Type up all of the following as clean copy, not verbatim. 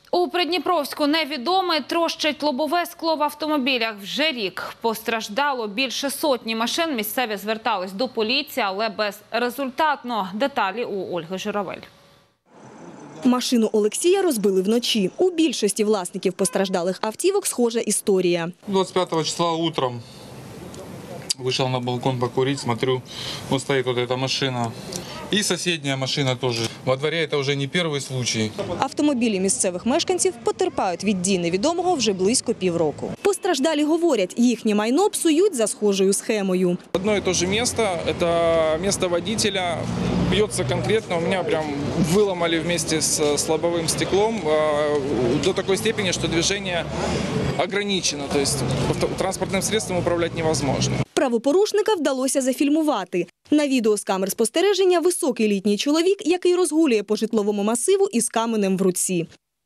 У Придніпровську невідомий трощить лобове скло в автомобілях. Вже рік постраждало більше сотні машин. Місцеві звертались до поліції, але безрезультатно. Деталі у Ольги Журавель. Машину Олексія розбили вночі. У більшості власників постраждалих автівок схожа історія. 25 числа утром вышел на балкон покурить, смотрю, вот стоит вот эта машина. И соседняя машина тоже. Во дворе это уже не первый случай. Автомобілі місцевих мешканців потерпають від дій невідомого вже близько півроку. Постраждалі говорять, їхнє майно псують за схожою схемою. Одно и то же место, это место водителя, бьется конкретно. У меня прям выломали вместе с лобовым стеклом до такой степени, что движение ограничено. То есть транспортным средством управлять невозможно. Правопорушника вдалося зафільмувати. На відео з камер спостереження високий літній чоловік, який розгулює по житловому масиву із каменем в руці.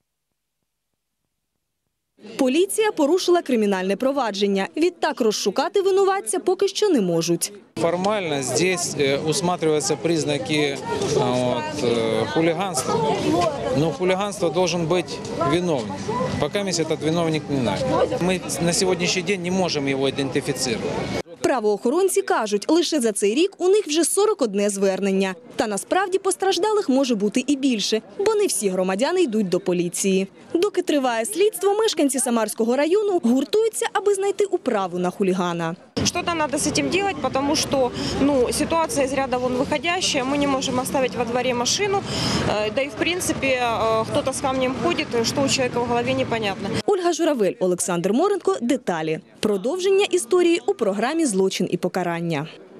Поліція порушила кримінальне провадження. Відтак розшукати винуватця поки що не можуть. Формально здесь усматриваются признаки хулиганства. Но хулиганство должен быть виновник. Пока этот виновник не знаю. Мы на сегодняшний день не можем его идентифицировать. Правоохоронці кажуть, лише за цей рік у них вже 41 звернення. Та насправді постраждалих може бути і більше, бо не всі громадяни йдуть до поліції. Доки триває слідство, мешканці Самарського району гуртуються, аби знайти управу на хулігана. Что-то надо с этим делать, потому что ситуация из ряда вон выходящая. Мы не можем оставить во дворе машину. Да и в принципе кто-то с камнем ходит, что у человека в голове непонятно. Ольга Журавель, Олександр Моренко. Деталі. Продовження історії у програмі «Злочин і покарання».